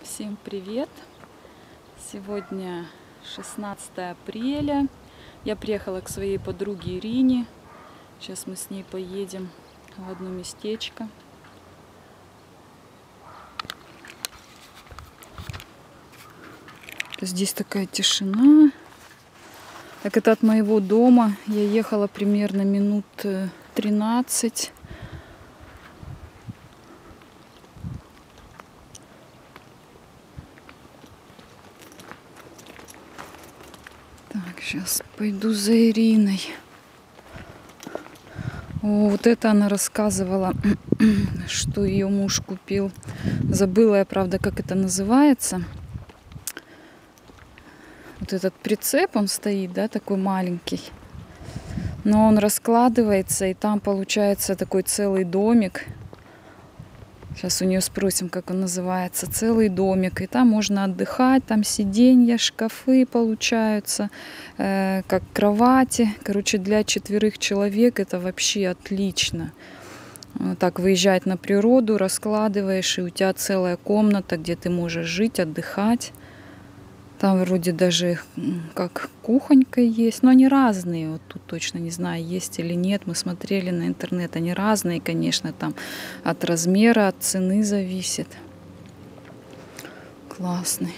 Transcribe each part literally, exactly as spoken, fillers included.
Всем привет! Сегодня шестнадцатое апреля. Я приехала к своей подруге Ирине. Сейчас мы с ней поедем в одно местечко. Здесь такая тишина. Так это от моего дома. Я ехала примерно минут тринадцать. Так, сейчас пойду за Ириной. О, вот это она рассказывала, что ее муж купил. Забыла я, правда, как это называется. Вот этот прицеп, он стоит, да, такой маленький. Но он раскладывается, и там получается такой целый домик. Сейчас у нее спросим, как он называется. Целый домик. И там можно отдыхать, там сиденья, шкафы получаются, э, как кровати. Короче, для четверых человек это вообще отлично. Вот так выезжать на природу, раскладываешь, и у тебя целая комната, где ты можешь жить, отдыхать. Там вроде даже как кухонька есть, но они разные. Вот тут точно не знаю, есть или нет. Мы смотрели на интернет, они разные, конечно, там от размера, от цены зависит. Классный.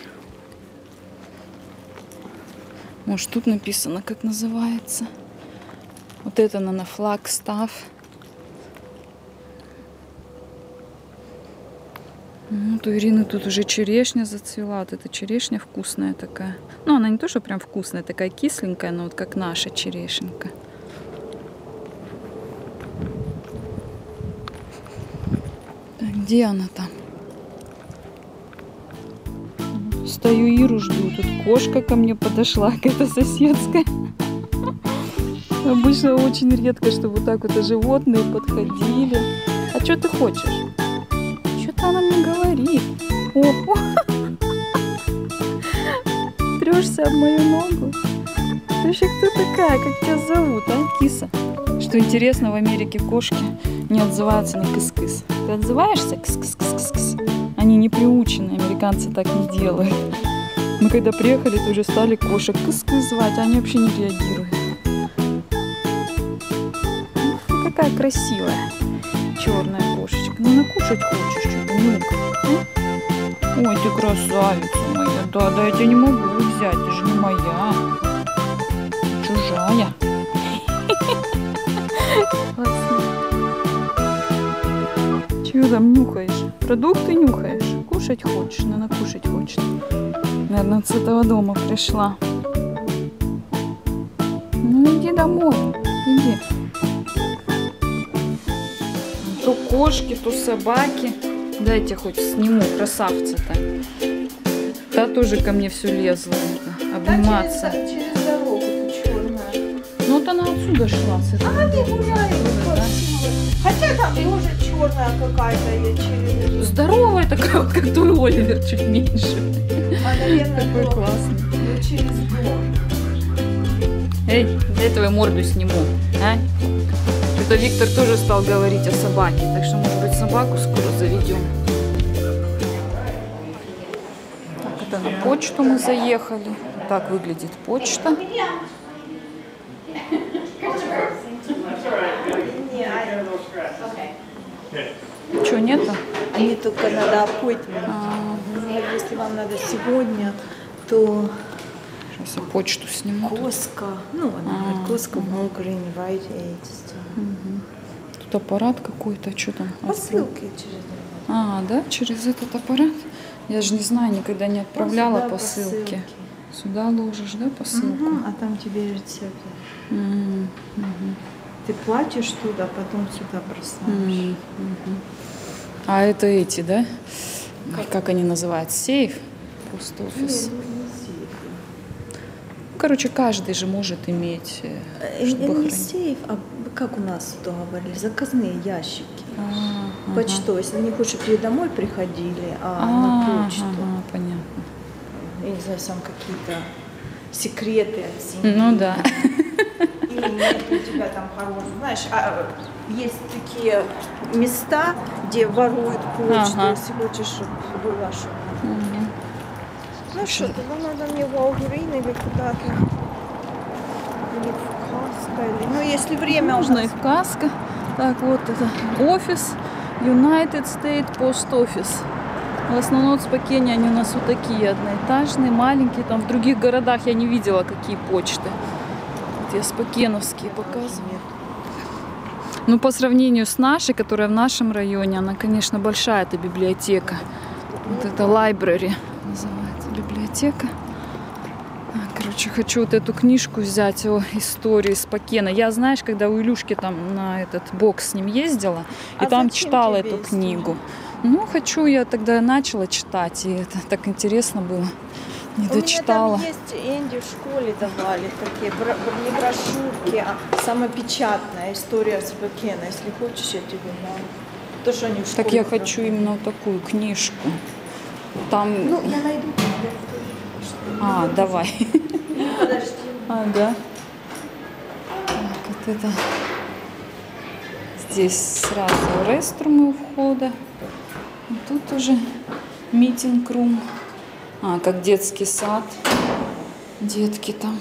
Может, тут написано, как называется. Вот это, наверное, Flagstaff. Вот у Ирины тут уже черешня зацвела. Вот эта черешня вкусная такая. Ну, она не то, что прям вкусная, такая кисленькая, но вот как наша черешенька. Так, где она там? Стою Иру жду. Тут кошка ко мне подошла, какая-то соседская. Обычно очень редко, чтобы вот так вот животные подходили. А что ты хочешь? Что-то она мне говорит. О, трешься об мою ногу. Ты вообще кто такая? Как тебя зовут, а, киса? Что интересно, в Америке кошки не отзываются на кыс-кыс. Ты отзываешься? Кыс-кыс-кыс-кыс. Они не приучены, американцы так не делают. Мы когда приехали, то уже стали кошек кыс-кыс звать, а они вообще не реагируют. Ты какая красивая черная кошечка. Ну, накушать хочешь, что-то нюхай. Ой, ты красавица моя. Да, да, я тебя не могу взять, ты же не моя. Чужая. Чего там нюхаешь? Продукты нюхаешь? Кушать хочешь? Наверное, кушать хочешь. Наверное, с этого дома пришла. Ну, иди домой. Иди. То кошки, то собаки. Дайте хоть сниму красавца-то. Та тоже ко мне все лезла. Обниматься. Через, через дорогу ты черная. Ну вот она отсюда шла. С этого А ты гуляешь, да? Хотя там тоже черная какая-то есть через. Здоровая такая, вот как твой Оливер, чуть меньше. А, наверное, такой классный. Ну, через дом. Эй, я твою морду сниму, а? Что-то Виктор тоже стал говорить о собаке, так что, может быть, собаку скоро заведем. Так, это на почту мы заехали. Так выглядит почта. Что, нету? Они только надо appointment. А, Если вам надо сегодня, то сейчас я почту сниму. Коска, ну, она говорит, Коска, Walgreen, Rite Aid. Тут аппарат какой-то, что там? Посылки через. А, да, через этот аппарат? Я же не знаю, никогда не отправляла Сюда посылки. посылки. Сюда ложишь, да, посылку? Мгм, а там тебе рецепт. М, мгм. Ты платишь туда, потом сюда бросаешь. М, мгм. А это эти, да? Как, как они называются? Сейф? Пост офис. Не, не сейф. Короче, каждый же может иметь, э, Э, чтобы э, Не хранить. сейф, а как у нас то говорили, заказные ящики. А, ага. Почтовые, если не хочешь, чтобы тебе домой приходили, а, А, на почту. ага, понятно. Я не знаю, там какие-то секреты от семьи. Ну да. Или нет у тебя там хорошего. Знаешь, а, есть такие места, где воруют почту, Ага. если хочешь, чтобы было, чтобы... Мгм. Ну что, тогда надо мне в Алгурин или куда-то. Или в Каско. Или... Ну, если время Можно у нас... и в Каско. Так, вот это офис. United States Post Office. В основном в Спокене они у нас вот такие одноэтажные, маленькие. Там в других городах я не видела, какие почты. Вот я спокеновские показываю. Ну, по сравнению с нашей, которая в нашем районе, она, конечно, большая, эта библиотека. Вот это library называется, библиотека. Короче, хочу вот эту книжку взять о истории Спокена. Я, знаешь, когда у Илюшки там на этот бокс с ним ездила, и А там зачем читала тебе эту история? книгу. Ну, хочу, я тогда начала читать, и это так интересно было. Не дочитала. У меня там есть, Энди в школе давали такие, бро- не брошюрки, а самопечатная история Спокена. Если хочешь, я тебе дам. То, что они в школе Так я хочу проходят. именно вот такую книжку. Там... Ну, я найду тебе. А, давай. Подожди. А, да. Так, вот это. Здесь сразу реструмы у входа. И тут уже митинг-рум. А, как детский сад. Детки там.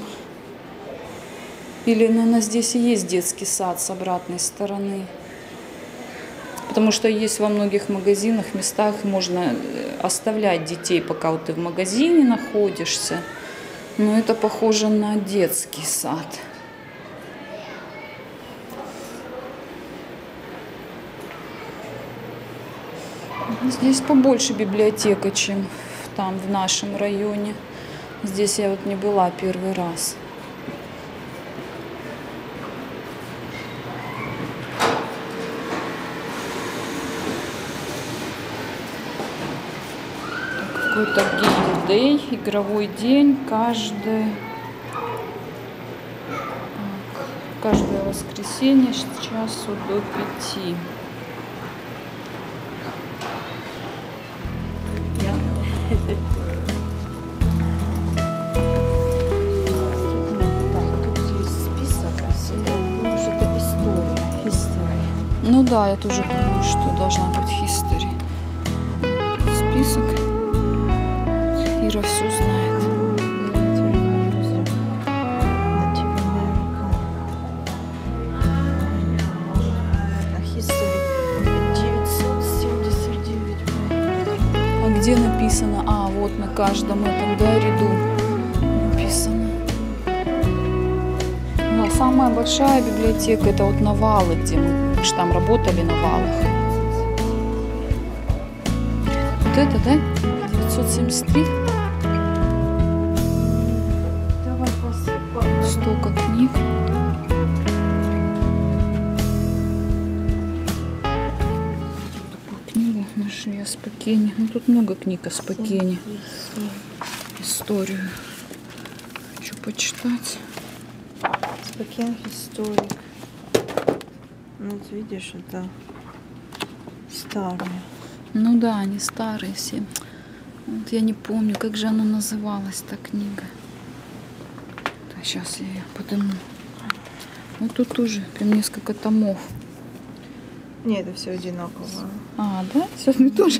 Или, наверное, здесь и есть детский сад с обратной стороны. Потому что есть во многих магазинах, местах можно оставлять детей, пока вот ты в магазине находишься. Но это похоже на детский сад. Здесь побольше библиотека, чем там в нашем районе. Здесь я вот не была первый раз. Какой-то гейм-дэй, игровой день, каждый, каждое воскресенье с часу до пяти. Ну да, я тоже думаю, что должна быть history. Список. Ира все знает. А где написано? А, вот на каждом этом, да, ряду написано. Да, самая большая библиотека — это вот Навалы, где мы, мы же там работали на Валах. Вот это, да? девятьсот семьдесят три. Давай посыпаем. Столько книг. Такую книгу нашли о Спокене. Ну, тут много книг о Спокене. Историю хочу почитать. Спокен историк. Вот видишь, это старые. Ну да, они старые все. Вот я не помню, как же она называлась, та книга. Так, сейчас я ее подниму. Вот тут тоже прям несколько томов. Не, это все одинаково. А, да? Сейчас мне тоже.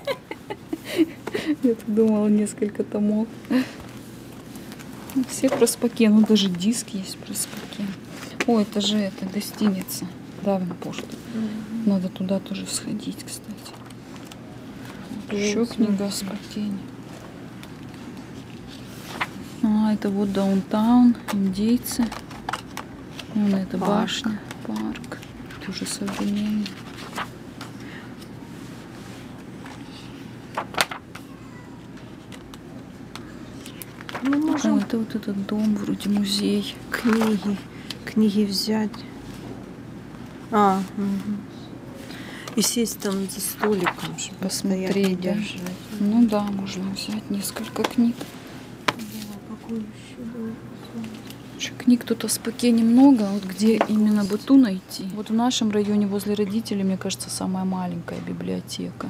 Я так думала, несколько томов. Все про Спокен. Ну, даже диск есть про Спокен. О, это же это, гостиница. Давенпорт. Надо туда тоже сходить, кстати. Еще книга о Спокене. А, это вот даунтаун, индейцы. Вон это Парк. башня, парк. Тоже современный. Мы можем О, это вот этот дом, вроде музей. книги, книги взять. А, угу. И сесть там за столиком, чтобы Посмотреть, постоять, да. держать. Ну да, можно взять несколько книг. Какую еще должен? Еще книг тут о Спокене много, а вот где именно бы ту найти. Вот в нашем районе возле родителей, мне кажется, самая маленькая библиотека.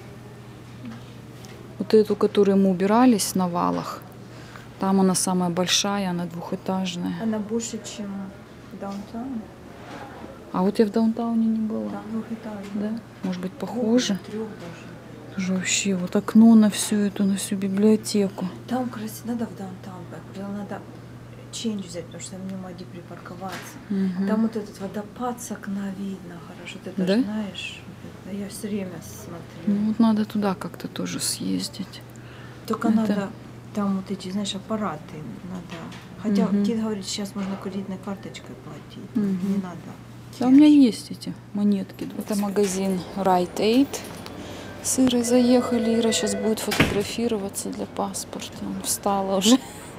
Вот эту, которую мы убирались на Валах, там она самая большая, она двухэтажная. Она больше, чем даунтаун. А вот я в даунтауне не была. Там двухэтажная. Да? Может быть, похоже? Трех даже. Тоже вообще вот окно на всю эту, на всю библиотеку. Там красиво, надо в даунтаун, надо чейндж взять, потому что мне могли припарковаться. Угу. Там вот этот водопад с окна видно хорошо, ты это Да? знаешь. Я все время смотрю. Ну вот надо туда как-то тоже съездить. Только это... надо, там вот эти, знаешь, аппараты надо. Хотя Угу. Кит говорит, сейчас можно кредитной карточкой платить. Угу. Не надо. Да, у меня есть эти монетки. Это магазин Rite Aid. С Ирой заехали. Ира сейчас будет фотографироваться для паспорта. Встала уже.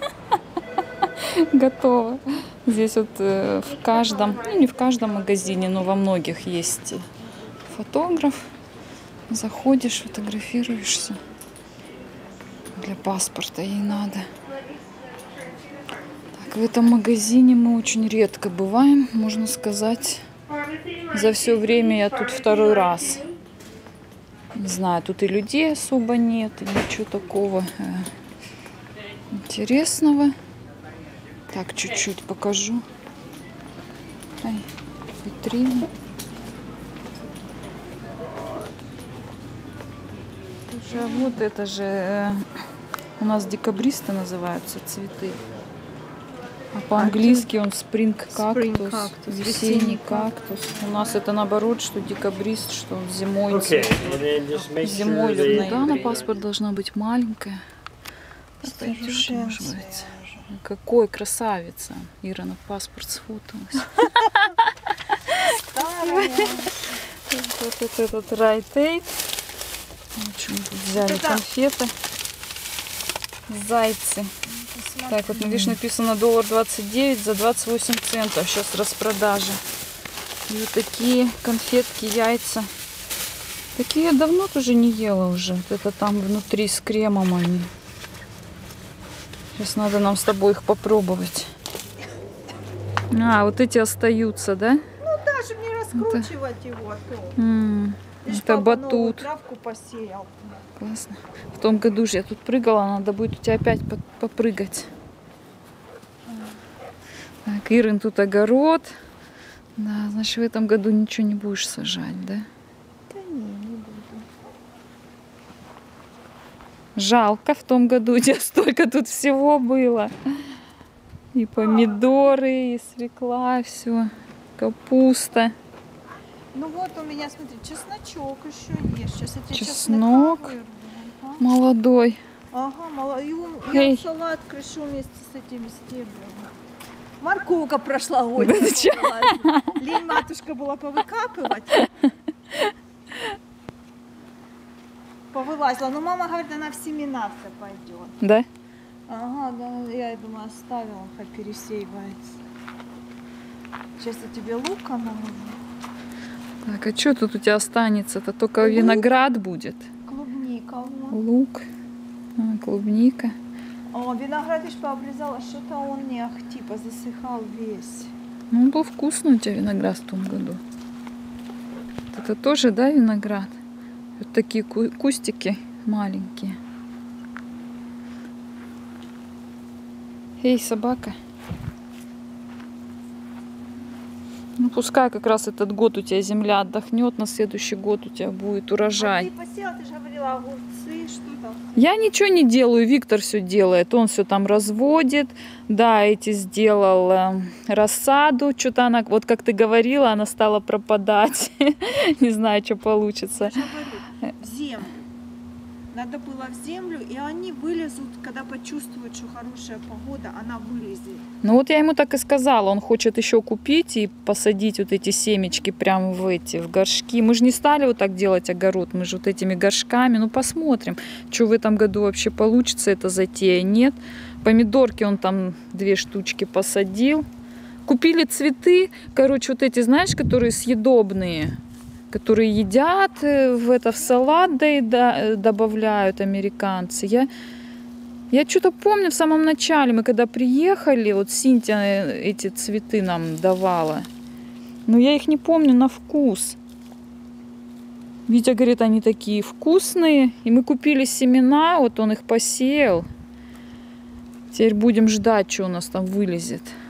Готова. Здесь вот э, в каждом, ну не в каждом магазине, но во многих есть фотограф. Заходишь, фотографируешься. Для паспорта ей надо. Так, в этом магазине мы очень редко бываем, можно сказать. За все время я тут второй раз. Не знаю, тут и людей особо нет, и ничего такого э, интересного. Так, чуть-чуть покажу. Ай, витрину. Слушай, а вот это же э, у нас декабристы называются цветы. А по-английски он спринг кактус, кактус, весенний весенний кактус. У нас это наоборот, что декабрист, что он зимой Okay, цветет. and then just make Зимой sure любая. they, Да, на паспорт должна быть маленькая. Пойдет, Старушенция может быть. уже. Какой красавица. Ира на паспорт сфоталась. Старая. Вот этот Rite Aid. В общем, тут взяли Это- конфеты. Зайцы. Так, вот видишь, написано доллар двадцать девять за двадцать восемь центов. Сейчас распродажа. И вот такие конфетки, яйца. Такие я давно тоже не ела уже. Вот это там внутри с кремом они. Сейчас надо нам с тобой их попробовать. А, вот эти остаются, да? Даже не раскручивать его, а то. М, Лишь Это папа новую батут. травку посеял. Классно. В том году же я тут прыгала, надо будет у тебя опять по- попрыгать. Так, Ирин тут огород. Да, значит, в этом году ничего не будешь сажать, да? Да не, не буду. Жалко, в том году у тебя столько тут всего было. И помидоры, и свекла, все, капуста. Ну вот у меня, смотри, чесночок еще есть. Сейчас я тебе Чеснок. чеснока вырву. Ага, Молодой. ага мало. И у- Эй. я салат крышу вместе с этими стеблями. Морковка прошлогодняя. Да ты чё? была. Лень матушка была повыкапывать. Повылазила. Но мама говорит, она в семена все пойдет. Да? Ага, да, я думаю, оставила, хоть пересеивается. Сейчас я тебе лука наложу. Так, а что тут у тебя останется-то? Только Лук. виноград будет. Клубника вон. Лук, а, клубника. О, виноград видишь, пообрезала, что-то он не ахти, позасыхал весь. Ну, он был вкусный у тебя виноград в том году. Вот это тоже, да, виноград? Вот такие ку- кустики маленькие. Эй, собака. Ну, пускай как раз этот год у тебя земля отдохнет, на следующий год у тебя будет А урожай. ты посела, ты же говорила, огурцы, что там? Я ничего не делаю, Виктор все делает. Он все там разводит. Да, эти сделал э, рассаду. Что-то она, вот как ты говорила, она стала пропадать. Не знаю, что получится. Я же говорю, в землю. Надо было в землю, и они вылезут, когда почувствуют, что хорошая погода, она вылезет. Ну вот я ему так и сказала. Он хочет еще купить и посадить вот эти семечки прямо в эти, в горшки. Мы же не стали вот так делать огород. Мы же вот этими горшками. Ну посмотрим, что в этом году вообще получится эта затея. Нет. Помидорки он там две штучки посадил. Купили цветы. Короче, вот эти, знаешь, которые съедобные. Которые едят в это в салат да, и да, добавляют американцы. Я, я что-то помню в самом начале, мы когда приехали, вот Синтия эти цветы нам давала. Но я их не помню на вкус. Витя говорит, они такие вкусные. И мы купили семена, вот он их посеял. Теперь будем ждать, что у нас там вылезет.